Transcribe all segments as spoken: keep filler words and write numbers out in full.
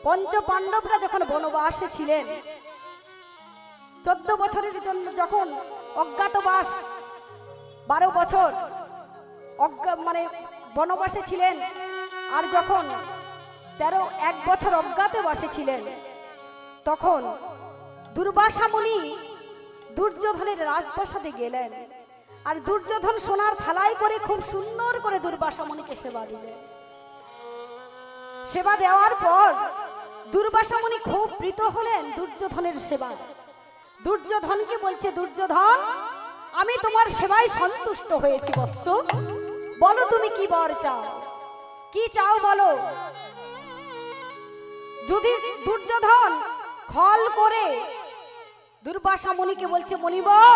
পঞ্চ পাণ্ডবরা যখন বনবাসে ছিলেন, চোদ্দ বছরের জন্য যখন অজ্ঞাতবাস, বারো বছর অজ্ঞা মানে বনবাসে ছিলেন, আর যখন তেরো এক বছর অজ্ঞাতবাসে ছিলেন, তখন দুর্বাসা মুনি দুর্যোধনের রাজপ্রাসাদে গেলেন। আর দুর্যোধন সোনার থালায় করে খুব সুন্দর করে দুর্বাসা মুনিকে সেবা দিলেন। সেবা দেওয়ার পর দুর্বাসা মুনি খুব প্রীত হলেন দুর্যোধনের সেবা। দুর্যোধনকে বলছে, দুর্যোধন, আমি তোমার সেবায় সন্তুষ্ট হয়েছি বৎস, বলো তুমি কি বর চাও, কি চাও বলো। যদি দুর্যোধন খল করে দুর্বাসা মুনিকে বলছে, মুনিবর,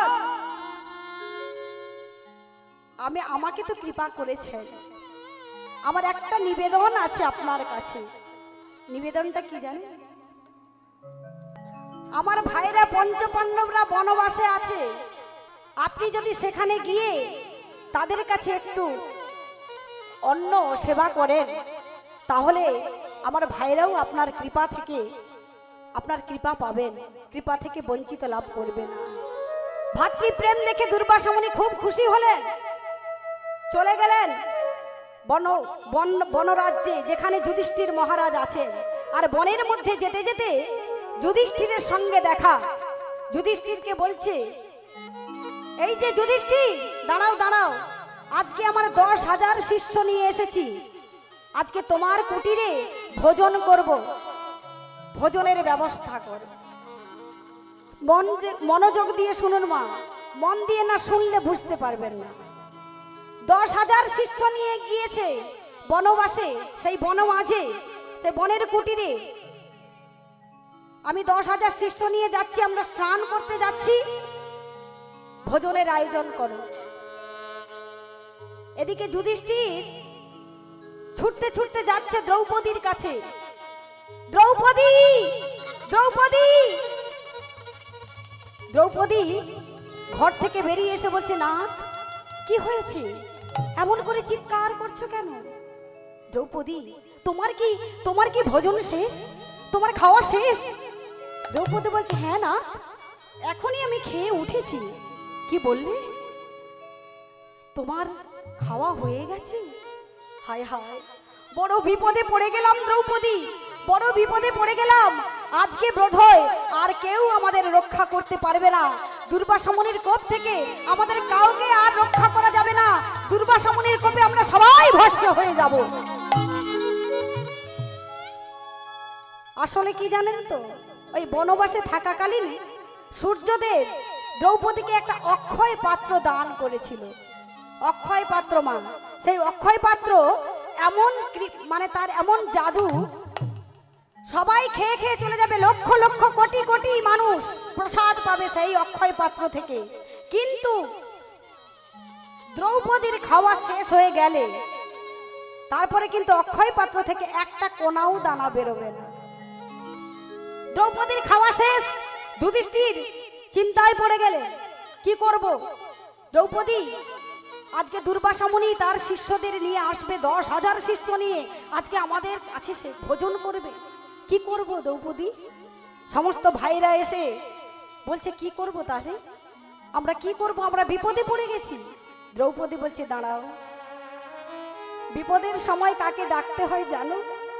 আমি আমাকে তো কৃপা করেছেন, আমার একটা নিবেদন আছে আপনার কাছে। নিবেদনটা কি জানেন? আমার ভাইরা পঞ্চপাণ্ডবরা বনবাসে আছে, আপনি যদি সেখানে গিয়ে তাদের কাছে একটু অন্ন সেবা করেন, তাহলে আমার ভাইরাও আপনার কৃপা থেকে আপনার কৃপা পাবেন, কৃপা থেকে বঞ্চিত লাভ করবে না। ভাতৃপ্রেম দেখে দুর্বাসা মুনি খুব খুশি হলেন, চলে গেলেন বন বন বনরাজ্যে, যেখানে যুধিষ্ঠির মহারাজ আছেন। আর বনের মধ্যে যেতে যেতে যুধিষ্ঠিরের সঙ্গে দেখা। যুধিষ্ঠিরকে বলছে, এই যে যুধিষ্ঠির, দাঁড়াও দাঁড়াও, আজকে আমার দশ হাজার শিষ্য নিয়ে এসেছি, আজকে তোমার কুটিরে ভোজন করব, ভোজনের ব্যবস্থা কর। মন মনোযোগ দিয়ে শুনুন মা, মন দিয়ে না শুনলে বুঝতে পারবেন না। দশ হাজার শিষ্য নিয়ে গিয়েছে বনবাসে, সেই বন মাঝে, সেই বনের কুটিরে আমি দশ হাজার শিষ্য নিয়ে যাচ্ছি, আমরা স্নান করতে যাচ্ছি, ভোজনের আয়োজন করো। এদিকে যুধিষ্ঠির ছুটতে ছুটতে যাচ্ছে দ্রৌপদীর কাছে। দ্রৌপদী, দ্রৌপদী, দ্রৌপদী ঘর থেকে বেরিয়ে এসে বলছে, নাথ, কি হয়েছে, এমন করে চিৎকার করছো কেন? দ্রৌপদী, তোমার কি তোমার কি ভোজন শেষ, তোমার খাওয়া শেষ? দ্রৌপদী বলছে, হ্যাঁ না, এখনই আমি খেয়ে উঠেছি। কি বললে? তোমার খাওয়া হয়ে গেছে? হায় হায়, বড় বিপদে পড়ে গেলাম দ্রৌপদী, বড় বিপদে পড়ে গেলাম। আজকে বোধহয় আর কেউ আমাদের রক্ষা করতে পারবে না। দুর্বাসা মুনির কোপ থেকে আমাদের কাউকে আর রক্ষা করা যাবে না। দুর্বাসা মুনির কোপে আমরা সবাই ভস্ম হয়ে যাব। আসলে কি জানেন তো, ওই বনবাসে থাকাকালীন সূর্যদেব দ্রৌপদীকে একটা অক্ষয় পাত্র দান করেছিল। অক্ষয় পাত্র মা, সেই অক্ষয় পাত্র এমন মানে তার এমন জাদু, সবাই খেয়ে খেয়ে চলে যাবে, লক্ষ লক্ষ কোটি কোটি মানুষ প্রসাদ পাবে সেই অক্ষয় পাত্র থেকে। কিন্তু দ্রৌপদীর খাওয়া শেষ হয়ে গেলে তারপরে কিন্তু অক্ষয় পাত্র থেকে একটা কোনাও দানা বেরোবে না। দ্রৌপদীর খাওয়া শেষ, যুধিষ্ঠির চিন্তায় পড়ে গেলে, কি করব? দ্রৌপদী আজকে দুর্বাসা মুনি তার শিষ্যদের নিয়ে আসবে, দশ হাজার শিষ্য নিয়ে আজকে আমাদের কাছে সে ভোজন করবে, কি করব দ্রৌপদী? সমস্ত ভাইরা এসে বলছে, কি করব তাহলে, আমরা কি করব, আমরা বিপদে পড়ে গেছি। দ্রৌপদী বলছে, দাঁড়াও, বিপদের সময় কাকে ডাকতে হয় জানো?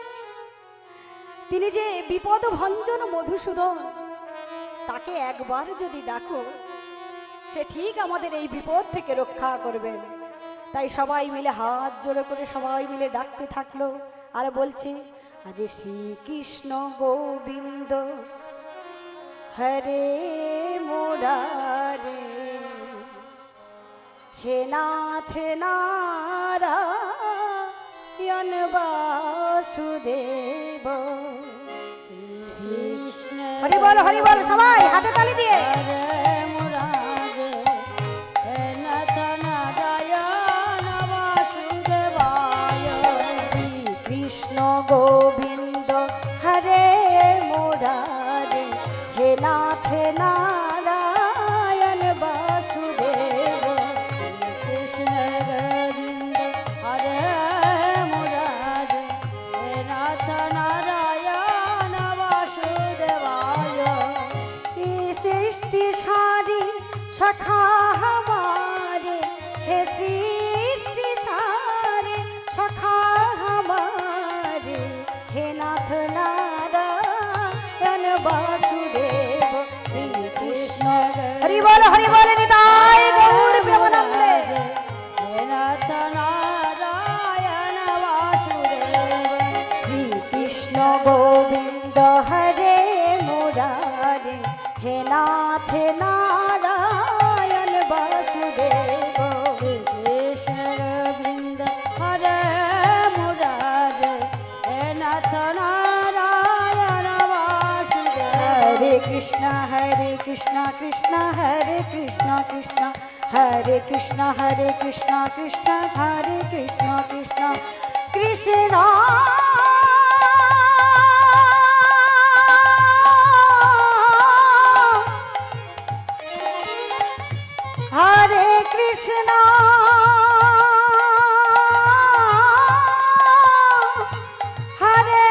তিনি যে বিপদ ভঞ্জন মধুসূদন, তাকে একবার যদি ডাকো, সে ঠিক আমাদের এই বিপদ থেকে রক্ষা করবেন। তাই সবাই মিলে হাত জোড়ো করে সবাই মিলে ডাকতে থাকলো আর বলছে, আজ শ্রীকৃষ্ণ গোবিন্দ হরে মুরারে, হে নাথ নারায়ণ বাসুদেব। শ্রীকৃষ্ণ হরি বল, হরি বল, সবাই হাতে তালি দিয়ে। গোবিন্দ হরে মুরারে, হে নাথ নারায়ণ বাসুদেব। কৃষ্ণ গোবিন্দ হরে মুরারে, হে নাথ নারায়ণ নাথ নারায়ণ বাসুদেব শ্রীকৃষ্ণ। হরি বল হরি বল নিতাই গৌর প্রেমানন্দে। হে নাথ নারায়ণ বাসুদেব শ্রীকৃষ্ণ গোবিন্দ হরে মুরারে হে নাথ নারায়ণ বাসুদেব। শ্রীকৃষ্ণ গোবিন্দ হরে মুরারে হে নাথ নারায়ণ বাসুদেব। হরে কৃষ্ণ হরে কৃষ্ণ কৃষ্ণ হরে কৃষ্ণ কৃষ্ণ হরে কৃষ্ণ হরে কৃষ্ণ কৃষ্ণ হরে কৃষ্ণ কৃষ্ণ কৃষ্ণ হরে কৃষ্ণ হরে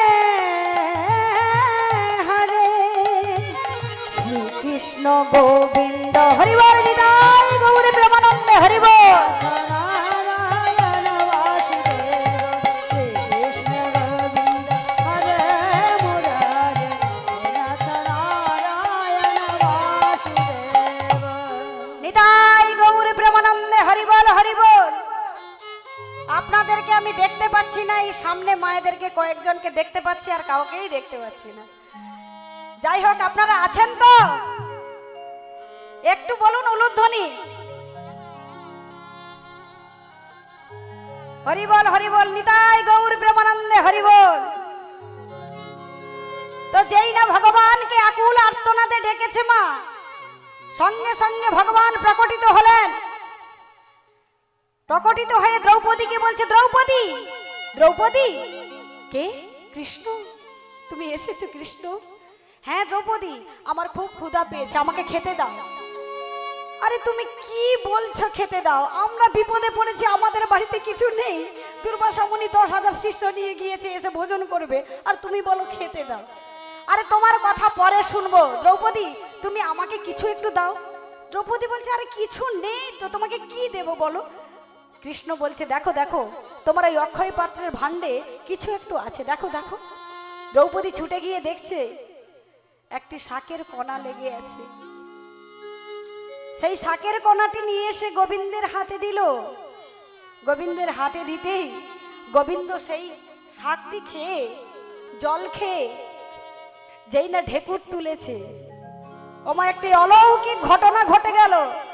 হরে শ্রীকৃষ্ণ গোবিন্দ হরি বল নিতাই গৌর প্রেমানন্দে হরি বল। নারায়ণ বাসুদেব শ্রীকৃষ্ণ গোবিন্দ হরে মুরারে হে নাথ নারায়ণ বাসুদেব। নিতাই গৌর প্রেমানন্দে হরি বল হরি বল। আপনাদেরকে আমি দেখতে পাচ্ছি না, এই সামনে মায়েদেরকে কয়েকজনকে দেখতে পাচ্ছি আর কাউকেই দেখতে পাচ্ছি না। যাই হোক, আপনারা আছেন তো? একটু বলুন উলুধ্বনি। হরি বল হরি বল নিতাই গৌর প্রেমানন্দে হরি বল। তো যেই না ভগবানকে আকুল আর্তনাদে ডেকেছে মা, সঙ্গে সঙ্গে ভগবান প্রকটিত হলেন। প্রকটিত হয়ে দ্রৌপদীকে বলছে, দ্রৌপদী দ্রৌপদী কে? কৃষ্ণ, তুমি এসেছো কৃষ্ণ? হ্যাঁ দ্রৌপদী, আমার খুব ক্ষুধা পেয়েছে, আমাকে খেতে দাও। আরে তুমি কি বলছো খেতে দাও? আমরা বিপদে পড়েছি, আমাদের বাড়িতে কিছু নেই। দুর্বাসা মুনি দশ হাজার শিষ্য নিয়ে গিয়েছে, এসে ভোজন করবে, আর তুমি বলো খেতে দাও। আরে তোমার কথা পরে শুনবো, দ্রৌপদী তুমি আমাকে কিছু একটু দাও। দ্রৌপদী বলছে, আরে কিছু নেই তো, তোমাকে কি দেব বলো? কৃষ্ণ বলছে, দেখো দেখো তোমার ওই অক্ষয় পাত্রের ভাণ্ডে কিছু একটু আছে, দেখো দেখো। দ্রৌপদী ছুটে গিয়ে দেখছে একটি শাকের কণা লেগে আছে। সেই শাকের কণাটি নিয়ে এসে গোবিন্দের হাতে দিল। গোবিন্দের হাতে দিতেই গোবিন্দ সেই শাকটি খেয়ে জল খেয়ে যেই না ঢেকুর তুলেছে, ওমা একটি অলৌকিক ঘটনা ঘটে গেল।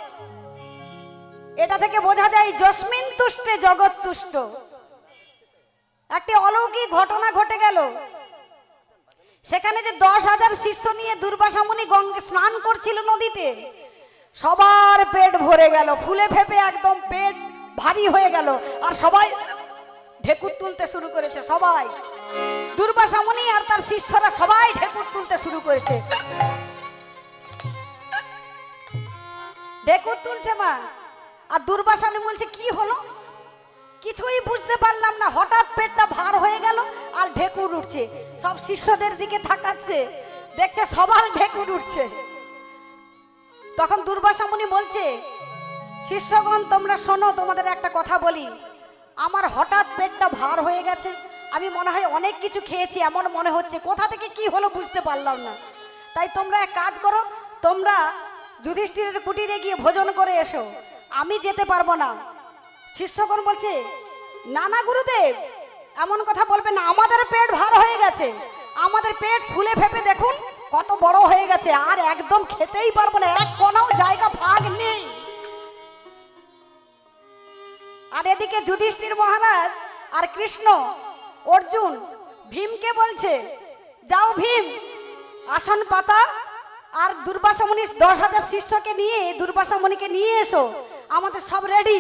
এটা থেকে বোঝা যায় যস্মিন তুষ্টে জগৎ তুষ্ট। একটি অলৌকিক ঘটনা ঘটে গেল। সেখানে যে দশ হাজার শিষ্য নিয়ে দুর্বাসা মুনি গঙ্গে স্নান করছিল নদীতে, সবার পেট ভরে গেল, ফুলে ফেপে একদম পেট ভারী হয়ে গেল, আর সবাই ঢেকুর তুলতে শুরু করেছে। সবাই দুর্বাসা মুনি আর তার শিষ্যরা সবাই ঢেকুর তুলতে শুরু করেছে। ঢেকুর তুলছে মা, আর দুর্বাসা মুনি বলছে কি হলো, কিছুই বুঝতে পারলাম না, হঠাৎ পেটটা ভার হয়ে গেল আর ঢেকুর উঠছে। সব শিষ্যদের দিকে তাকাচ্ছে, দেখছে সবার ঢেকুর উঠছে। তখন দুর্বাসা মুনি বলছে, শিষ্যগণ তোমরা শোনো, তোমাদের একটা কথা বলি। আমার হঠাৎ পেটটা ভার হয়ে গেছে, আমি মনে হয় অনেক কিছু খেয়েছি এমন মনে হচ্ছে, কোথা থেকে কি হলো বুঝতে পারলাম না। তাই তোমরা এক কাজ করো, তোমরা যুধিষ্ঠিরের কুটিরে গিয়ে ভোজন করে এসো, আমি যেতে পারবো না। শিষ্যগণ বলছে, না না গুরুদেব, এমন কথা বলবেন না, আমাদের পেট ভার হয়ে গেছে, আমাদের পেট ফুলে ফেপে দেখুন কত বড় হয়ে গেছে, আর একদম খেতেই পারবো না, এক কোনাও জায়গা ফাঁক নেই। আর এদিকে যুধিষ্ঠির মহারাজ আর কৃষ্ণ অর্জুন ভীমকে বলছে, যাও ভীম আসন পাতা, আর দুর্বাসা মুনি দশ হাজার শিষ্যকে নিয়ে দুর্বাসা মুনিকে নিয়ে এসো, আমাদের সব রেডি,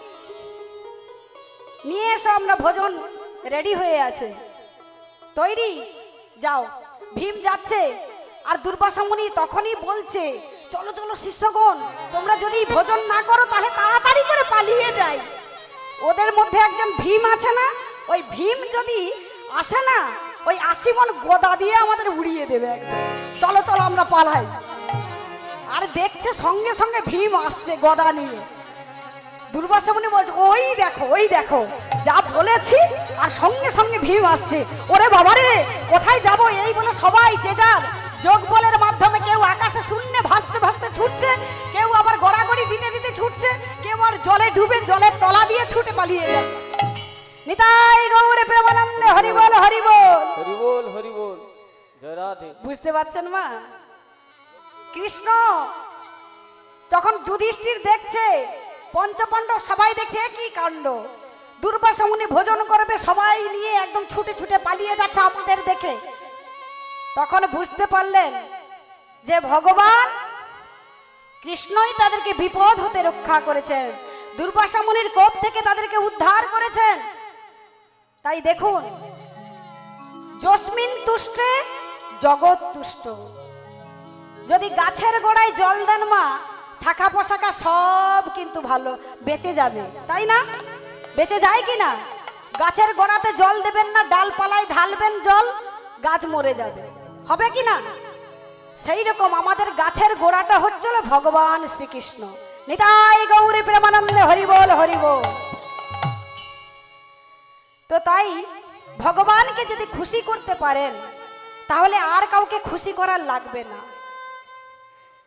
নিয়ে এসো, আমরা ভোজন রেডি হয়ে আছে, তৈরি, যাও। ভীম যাচ্ছে, আর দুর্বাসা মুনি তখনই বলছে, চলো চলো শিষ্যগণ, তোমরা যদি ভোজন না করো তাহলে তাড়াতাড়ি করে পালিয়ে যাই। ওদের মধ্যে একজন ভীম আছে না, ওই ভীম যদি আসে না, ওই আশি মন গদা দিয়ে আমাদের উড়িয়ে দেবে একদম, চলো চলো আমরা পালাই। আর দেখছে সঙ্গে সঙ্গে ভীম আসছে গদা নিয়ে। দুর্বাসা মুনি বলছে ওই দেখো ওই দেখো যা বলেছি, আর সঙ্গে সঙ্গে ভীম আসছে। ওরে বাবারে কোথায় যাব এই বলে সবাই যে যার যোগ বলের মাধ্যমে কেউ আকাশে শূন্যে ভাসতে ভাসতে ছুটছে, কেউ আবার গড়াগড়ি দিতে দিতে ছুটছে, কেউ আর জলে ডুবে জলের তলা দিয়ে ছুটে পালিয়ে যাচ্ছে। নিতাই গৌরে প্রেমানন্দে হরি বল হরি বল হরি বল হরি বল, জয় রাধে। বুঝতে পারছেন মা? কৃষ্ণ তখন যুধিষ্ঠির দেখছে, পঞ্চপাণ্ডব সবাই দেখছে কি কাণ্ড, দুর্বাসা মুনি ভোজন করবে সবাই নিয়ে একদম ছুটে ছুটে পালিয়ে যাচ্ছে আমাদের দেখে। তখন বুঝতে পারলেন যে ভগবান কৃষ্ণই তাদেরকে বিপদ হতে রক্ষা করেছেন, দুর্বাসা মুনির কোপ থেকে তাদেরকে উদ্ধার করেছেন। তাই দেখুন, যস্মিন তুষ্টে জগৎ তুষ্ট। যদি গাছের গোড়ায় জল দেন মা, শাখা পোশাখা সব কিন্তু ভালো বেঁচে যাবে, তাই না? বেঁচে যায় কি না? গাছের গোড়াতে জল দেবেন না, ডালপালায় ঢালবেন জল, গাছ মরে যাবে, হবে কি না? সেই রকম আমাদের গাছের গোড়াটা হচ্ছিল ভগবান শ্রীকৃষ্ণ। নিতাই গৌরী প্রেমানন্দে হরি বল হরি বল। তো তাই ভগবানকে যদি খুশি করতে পারেন তাহলে আর কাউকে খুশি করার লাগবে না।